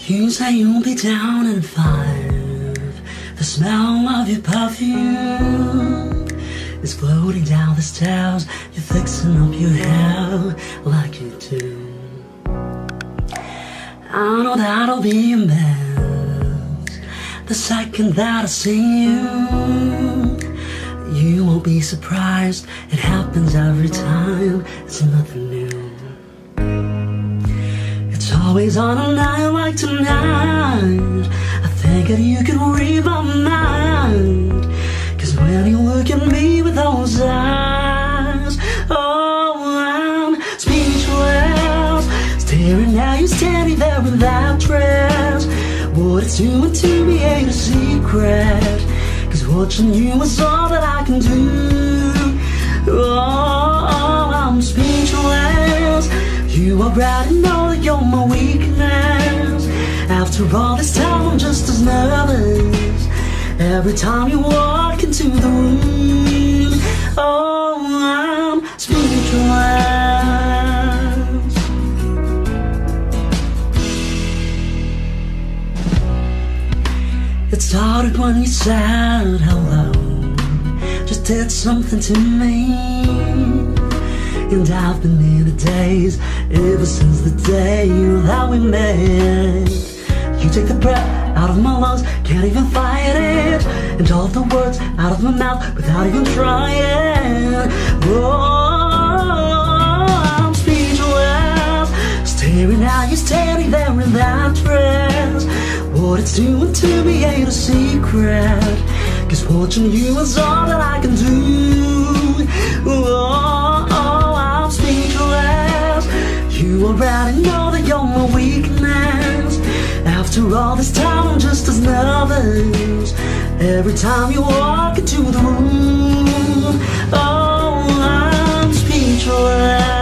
You say you'll be down in 5. The smell of your perfume is floating down the stairs. You're fixing up your hair like you do. I know that'll be a mess the second that I see you. You won't be surprised, it happens every time. It's nothing new. It's always on a night like tonight. I think that you can read my mind, 'cause when you look at me with those eyes, oh, I'm speechless. Staring at you standing there in that dress. What it's doing to me ain't a secret, 'cause watching you is all that I can do. Oh, I'm speechless. You already know that you're my weakness. After all this time I'm just as nervous every time you walk into the room. Oh, I'm speechless. It started when you said hello, just did something to me. And I've been in the days ever since the day that we met. You take the breath out of my lungs, can't even fight it, and all of the words out of my mouth without even trying. Oh, I'm speechless. Staring at you standing there in that dress. What it's doing to me ain't a secret, 'cause watching you is all that I can do. Oh, I'm speechless. You already know that you're my weakness. After all this time I'm just as nervous every time you walk into the room. Oh, I'm speechless.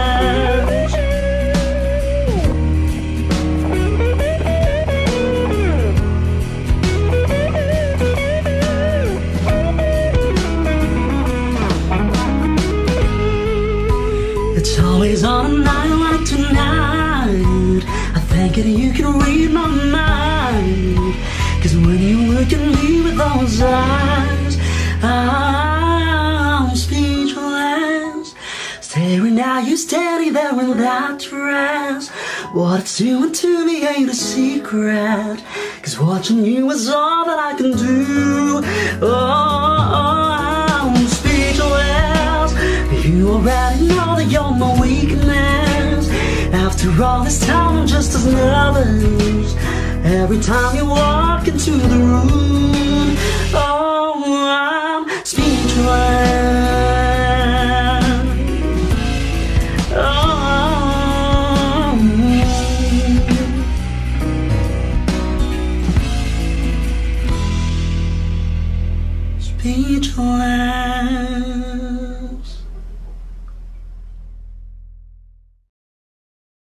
It's always on a night like tonight. I think that you can read my mind, 'cause when you look at me with those eyes, I'm speechless. Staring at you standing there in that dress. What it's doing to me ain't a secret, 'cause watching you is all that I can do. Oh, I'm speechless. You already know that you're my weakness. After all this time I'm just as nervous every time you walk into the room. Oh, I'm speechless. Oh, speechless.